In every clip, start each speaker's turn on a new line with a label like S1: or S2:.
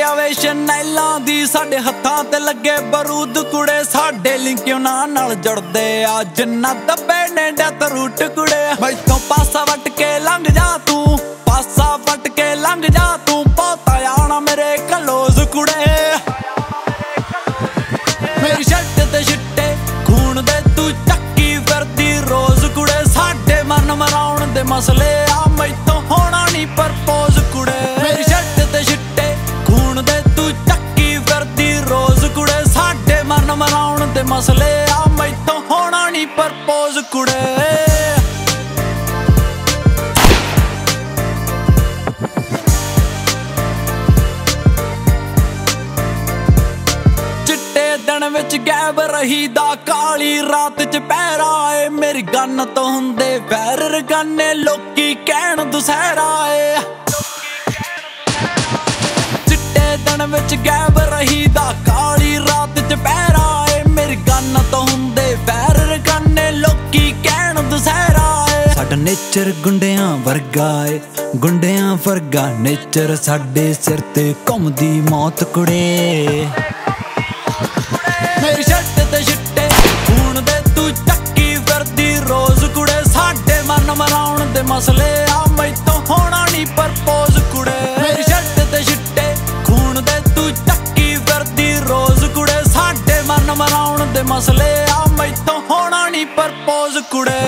S1: आवे शनैलां दी साडे हत्थां ते लगे बरूद कुड़े साडे लिंक उन्हां नाल जुड़दे आ जिन्ना दब्बे ने डेथ रूट कुड़े मैथों पासा वट के लंघ जा तू पासा वट के लंघ जा तू पौता आना मेरे कलोज कुड़े मेरी शर्ट ते छिट्टे खून दे तू चक्की फिरदी रोज कुड़े साडे मन मराउण दे मसले आ मैथों होना नहीं परपोज कुड़े मेरी शर्ट ते छिट्टे खून दे तू चक्की फिरदी रोज कुड़े साडे मन मराउण दे मसले आ मैथों होना नहीं परपोज कुड़े विच गैब रही दा काली रात च पैरा ए मेरी गन तो हुंदे वैर रगाने लोकी कहण दुसहरा ए चिट्टे दिन विच गैब रही दा काली रात च पैरा ए मेरी गन तो हुंदे वैर रगाने लोकी कहण दुसहरा ए साडा नेचर गुंडियां वर्गा ए गुंडियां वर्गा नेचर साडे सिर ते घुमदी मौत कुड़े मेरी शर्ट ते छिट्टे खून दे तू चक्की फिरदी रोज कुड़े साडे मन मराउण दे मसले आ मैथों होना नहीं परपोज कुड़े मेरी शर्ट ते छिट्टे खून दे तू चक्की फिरदी रोज कुड़े साडे मन मराउण दे मसले आ मैथों होना नहीं परपोज कुड़े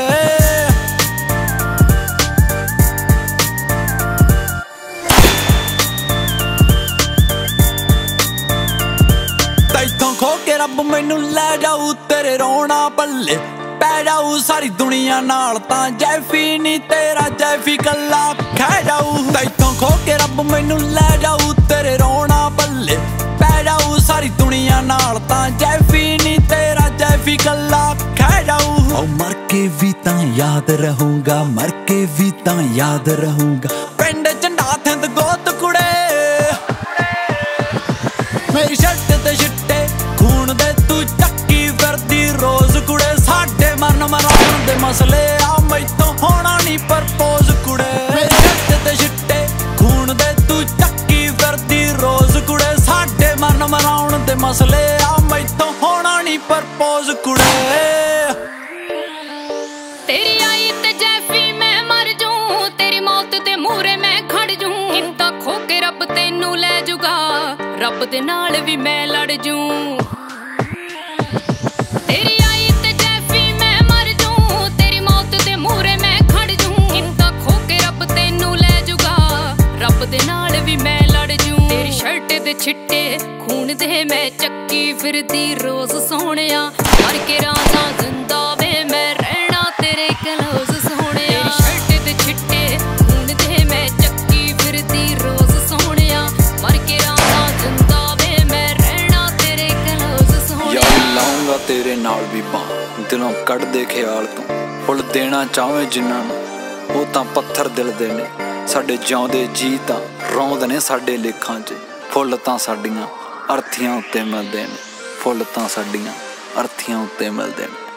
S1: खो के रब मैनू लै जाऊ तेरे रोना पल्ले पै जाऊ सारी दुनिया नाल तां जैफी नी तेरा जैफी कल्ला खै जाऊ तैथों खो के रब मैनू लै जाऊ तेरे रोना पल्ले पै जाऊ सारी दुनिया नाल तां जैफी नी तेरा जैफी कल्ला खै जाऊ ओ मर के भी तां याद रहूंगा मर के भी तां याद रहूंगा पिंड झंडा थिंद गोत कुड़े मेरी शर्ट ते छिट्टे खून दे तू चक्की फिरदी रोज कुड़े साडे मन मराउण दे मसले आ मैथों होना नहीं परपोज कुड़े मेरी शर्ट ते छिट्टे खून दे तू चक्की फिरदी रोज कुड़े साडे मन मराउण दे मसले आ मैथों होना नहीं परपोज कुड़े
S2: तेरी आई ते जैफी मैं मर जूं तेरी मौत दे मूहरे मैं खड़ जूं किता खो के रब तैनू लै जूगा रब दे नाल भी मैं लड़ जूं तेरी आई ते जैफी मैं मर जूं तेरी मौत दे मूहरे मैं खड़ जूं किता खो के रब तैनू लै जूगा रब दे नाल भी मैं लड़ जूं तेरी शर्ट दे छिट्टे खून दे मैं चक्की फिरदी रोज सोहणिया मर के राजा जिंदा वे मैं रहना तेरे कलोज सोहणिया तेरी शर्ट दे छिट्टे खून दे मैं चक्की फिरदी रोज सोहणिया मर के राजा जिंदा वे मैं रहना तेरे कलोज सोहणिया
S1: लाऊंगा तेरे नाल भी बां दिलों कढ़ दे ख्याल तू फुल देना चाहे जिन्हां नूं वो तां पत्थर दिल दे ने साडे जिउंदे जी तां रौंद ने साडे लेखां च फुल तां साडियां अर्थियां उत्ते मिलदे ने फुल तां साडियां अर्थियां उत्ते मिलदे ने।